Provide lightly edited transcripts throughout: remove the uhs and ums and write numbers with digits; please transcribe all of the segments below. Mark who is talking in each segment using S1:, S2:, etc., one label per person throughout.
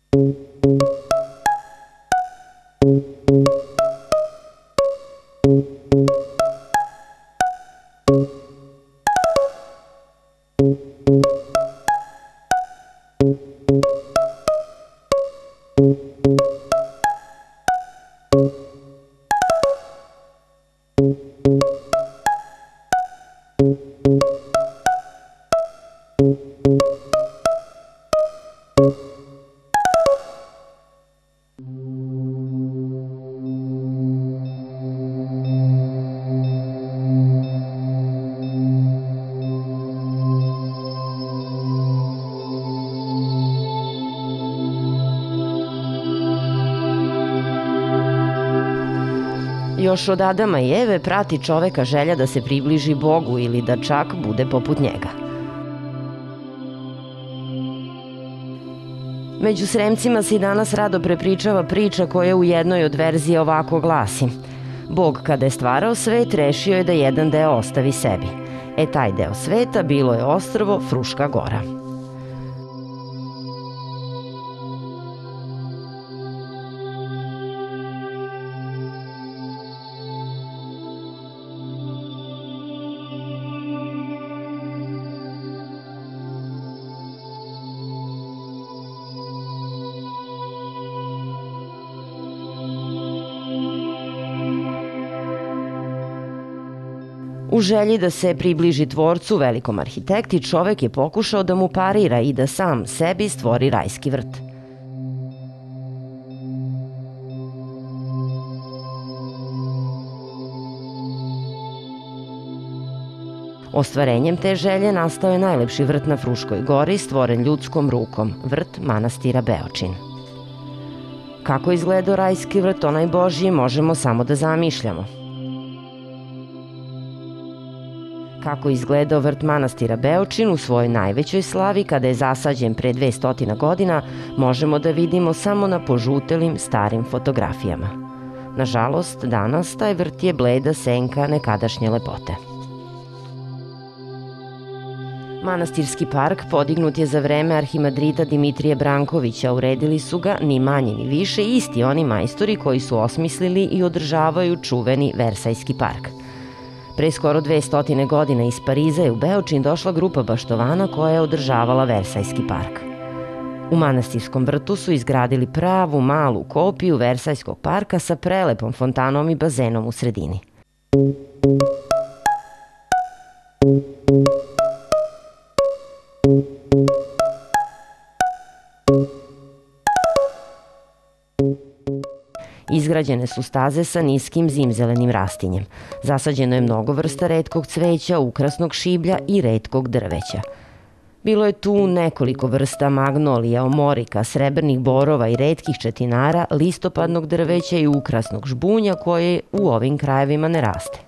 S1: Još od Adama i Eve prati čoveka želja da se približi Bogu ili da čak bude poput njega. Među Sremcima se i danas rado prepričava priča koja u jednoj od verzija ovako glasi: Bog kada je stvarao svet rešio je da jedan deo ostavi sebi. Taj deo sveta bilo je ostrvo Fruška Gora. U želji da se približi tvorcu, velikom arhitekti, čovek je pokušao da mu parira i da sam sebi stvori rajski vrt. Ostvarenjem te želje nastao je najlepši vrt na Fruškoj gori, stvoren ljudskom rukom, vrt manastira Beočin. Kako izgledao rajski vrt, onaj Božji, možemo samo da zamišljamo. Kako izgledao vrt manastira Beočin u svojoj najvećoj slavi kada je zasađen pre 200 godina, možemo da vidimo samo na požutelim starim fotografijama. Nažalost, danas taj vrt je bleda senka nekadašnje lepote. Manastirski park podignut je za vreme arhimadrita Dimitrije Brankovića, uredili su ga ni manje ni više isti oni majstori koji su osmislili i održavaju čuveni Versajski park. Pre skoro 200 godina iz Pariza je u Beočin došla grupa baštovana koja je održavala Versajski park. U manastirskom vrtu su izgradili pravu malu kopiju Versajskog parka sa prelepom fontanom i bazenom u sredini. Izgrađene su staze sa niskim zimzelenim rastinjem. Zasađeno je mnogo vrsta retkog cveća, ukrasnog šiblja i retkog drveća. Bilo je tu nekoliko vrsta magnolija, omorika, srebrnih borova i retkih četinara, listopadnog drveća i ukrasnog žbunja koje u ovim krajevima ne raste.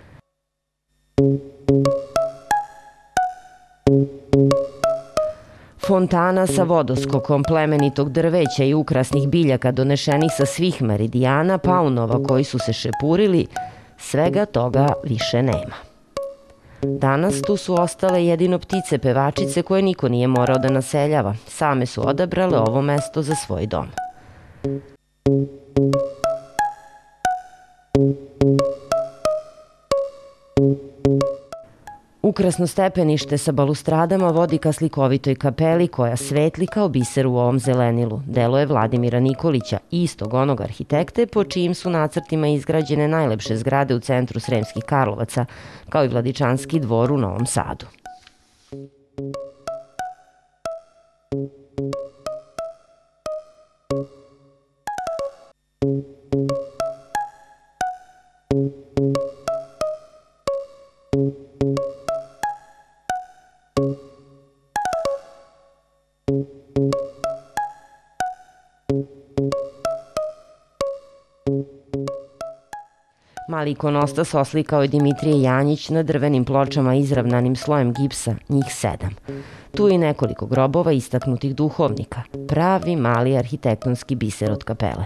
S1: Fontana sa vodoskokom plemenitog drveća i ukrasnih biljaka donešenih sa svih meridijana, paunova koji su se šepurili, svega toga više nema. Danas tu su ostale jedino ptice pevačice koje niko nije morao da naseljava. Same su odabrale ovo mesto za svoj dom. Ukrasno stepenište sa balustradama vodi ka slikovitoj kapeli koja svetli kao biser u ovom zelenilu. Delo je Vladimira Nikolića, istog onog arhitekte po čijim su nacrtima izgrađene najlepše zgrade u centru Sremskih Karlovaca, kao i Vladičanski dvor u Novom Sadu. Mali ikonostas oslikao je Dimitrije Janjić na drvenim pločama izravnanim slojem gipsa, njih 7. Tu je i nekoliko grobova istaknutih duhovnika, pravi mali arhitektonski biser od kapele.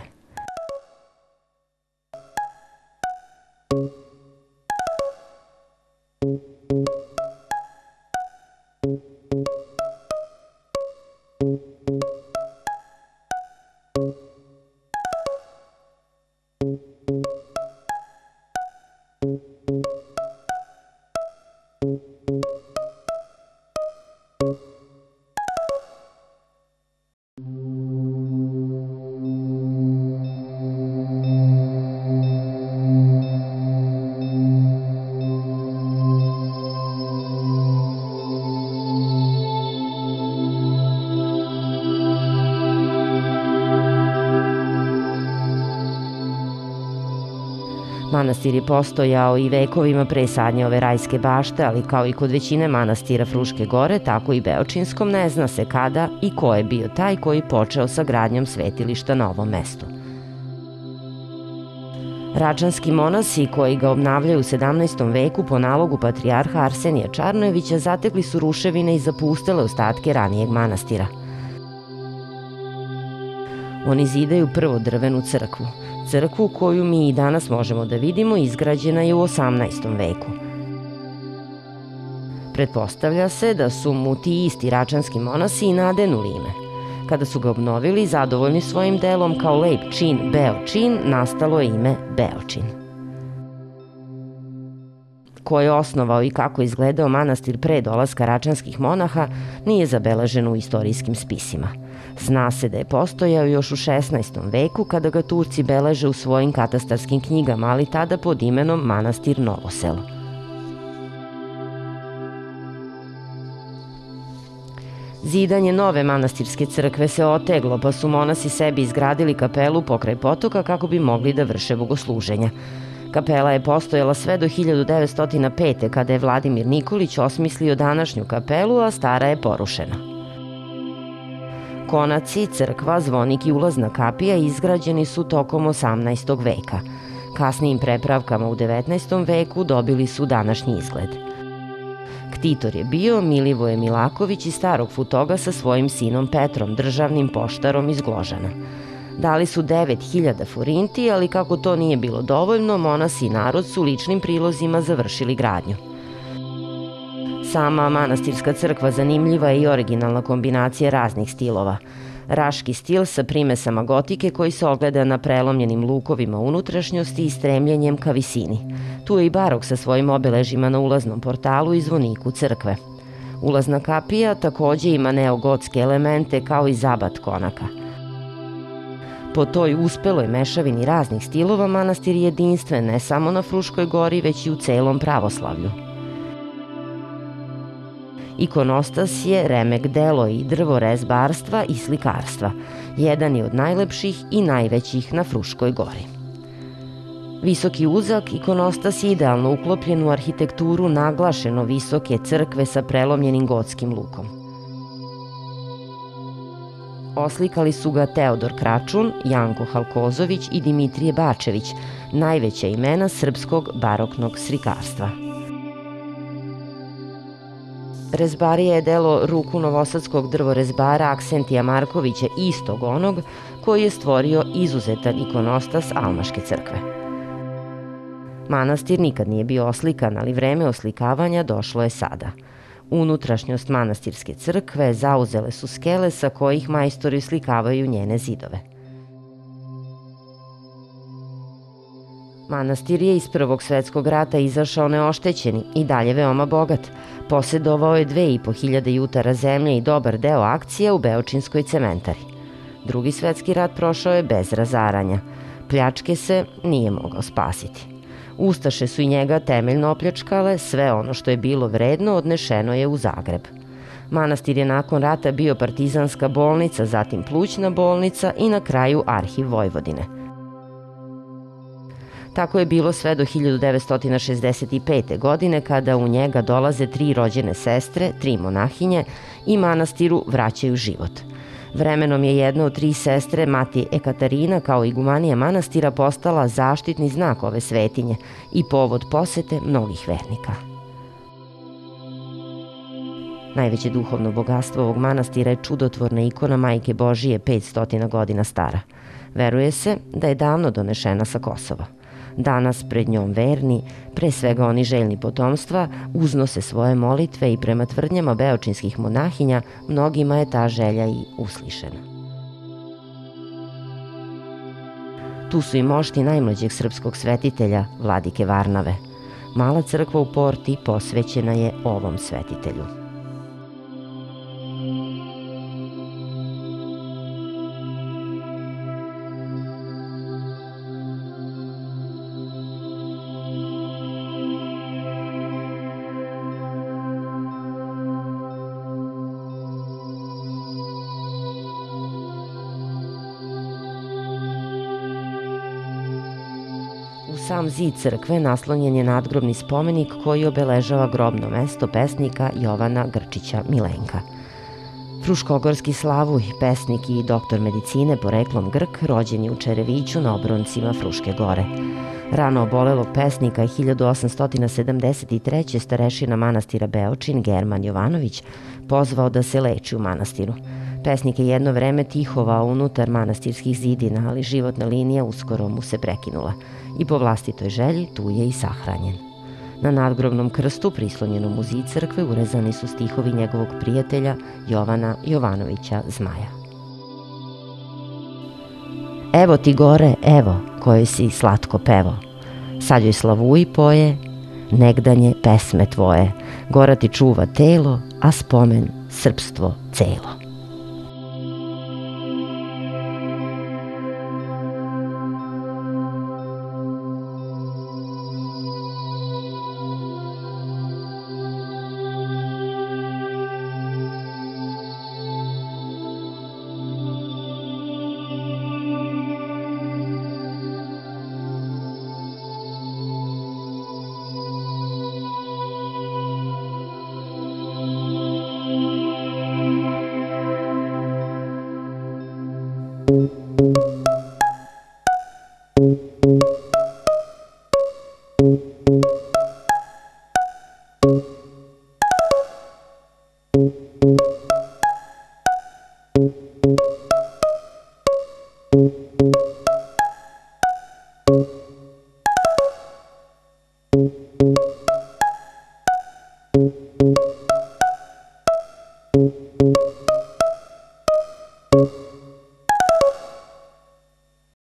S1: Manastir je postojao i vekovima pre sadnje ove rajske bašte, ali kao i kod većine manastira Fruške gore, tako i Beočinskom ne zna se kada i ko je bio taj koji počeo sa gradnjom svetilišta na ovom mestu. Račanski monasi koji ga obnavljaju u 17. veku po nalogu patrijarha Arsenija Čarnojevića zatekli su ruševine i zapustele ostatke ranijeg manastira. Oni zidaju prvo drvenu crkvu. Crkvu koju mi i danas možemo da vidimo izgrađena je u 18. veku. Pretpostavlja se da su mu ti isti račanski monasi i nadenuli ime. Kada su ga obnovili, zadovoljni svojim delom kao lep čin Beočin, nastalo je ime Beočin. Ko je osnovao i kako izgledao manastir pre dolaska račanskih monaha nije zabeleženo u istorijskim spisima. Zna se da je postojao još u 16. veku kada ga Turci beleže u svojim katastarskim knjigama, ali tada pod imenom manastir Novoselo. Zidanje nove manastirske crkve se oteglo, pa su monasi sebi izgradili kapelu pokraj potoka kako bi mogli da vrše bogosluženja. Kapela je postojala sve do 1905. kada je Vladimir Nikolić osmislio današnju kapelu, a stara je porušena. Konaci, crkva, zvonik i ulazna kapija izgrađeni su tokom 18. veka. Kasnijim prepravkama u 19. veku dobili su današnji izgled. Ktitor je bio Milivoje Milaković iz Starog Futoga sa svojim sinom Petrom, državnim poštarom iz Gložana. Dali su 9000 forinti, ali kako to nije bilo dovoljno, monasi i narod su ličnim prilozima završili gradnju. Sama manastirska crkva zanimljiva je i originalna kombinacija raznih stilova. Raški stil sa primesama gotike koji se ogleda na prelomljenim lukovima unutrašnjosti i stremljenjem ka visini. Tu je i barok sa svojim obeležima na ulaznom portalu i zvoniku crkve. Ulazna kapija takođe ima neogotske elemente kao i zabat konaka. Po toj uspeloj mešavini raznih stilova manastir je jedinstven ne samo na Fruškoj gori, već i u celom pravoslavlju. Ikonostas je remek delo i drvorezbarstva i slikarstva. Jedan je od najlepših i najvećih na Fruškoj gori. Visoki uzak ikonostas je idealno uklopljen u arhitekturu naglašeno visoke crkve sa prelomljenim gotskim lukom. Oslikali su ga Teodor Kračun, Janko Halkozović i Dimitrije Bačević, najveća imena srpskog baroknog slikarstva. Rezbarija je delo ruku novosadskog drvorezbara Aksentija Markovića, istog onog koji je stvorio izuzetan ikonostas Almaške crkve. Manastir nikad nije bio oslikan, ali vreme oslikavanja došlo je sada. Unutrašnjost manastirske crkve zauzele su skele sa kojih majstori slikavaju njene zidove. Manastir je iz Prvog svetskog rata izašao neoštećeni i dalje veoma bogat. Posedovao je 2500 jutara zemlje i dobar deo akcija u Beočinskoj cementari. Drugi svetski rat prošao je bez razaranja. Pljačke se nije mogao spasiti. Ustaše su i njega temeljno opljačkale, sve ono što je bilo vredno odnešeno je u Zagreb. Manastir je nakon rata bio partizanska bolnica, zatim plućna bolnica i na kraju arhiv Vojvodine. Tako je bilo sve do 1965. godine kada u njega dolaze 3 rođene sestre, 3 monahinje i manastiru vraćaju život. Vremenom je jedna od 3 sestre, mati Ekaterina, kao igumanija manastira, postala zaštitni znak ove svetinje i povod posete mnogih vernika. Najveće duhovno bogatstvo ovog manastira je čudotvorna ikona Majke Božije 500 godina stara. Veruje se da je davno donešena sa Kosova. Danas pred njom verni, pre svega oni željni potomstva, uznose svoje molitve i prema tvrdnjama beočinskih monahinja mnogima je ta želja i uslišena. Tu su i mošti najmlađeg srpskog svetitelja, vladike Varnave. Mala crkva u Porti posvećena je ovom svetitelju. U sam zid crkve naslonjen je nadgrobni spomenik koji obeležava grobno mesto pesnika Jovana Grčića Milenka. Fruškogorski Slavuj, pesnik i doktor medicine poreklom Grk, rođen je u Čereviću na obroncima Fruške gore. Rano obolelog pesnika 1873. starešina manastira Beočin, German Jovanović, pozvao da se leči u manastiru. Pesnik je jedno vreme tihovao unutar manastirskih zidina, ali životna linija uskoro mu se prekinula i po vlastitoj želji tu je i sahranjen. Na nadgrobnom krstu, prislonjenom uz zid crkve, urezani su stihovi njegovog prijatelja Jovana Jovanovića Zmaja. Evo ti gore, evo, kojoj si slatko pevo. Sad joj Slavuj poje, negdanje pesme tvoje. Gora ti čuva telo, a spomen srpstvo celo.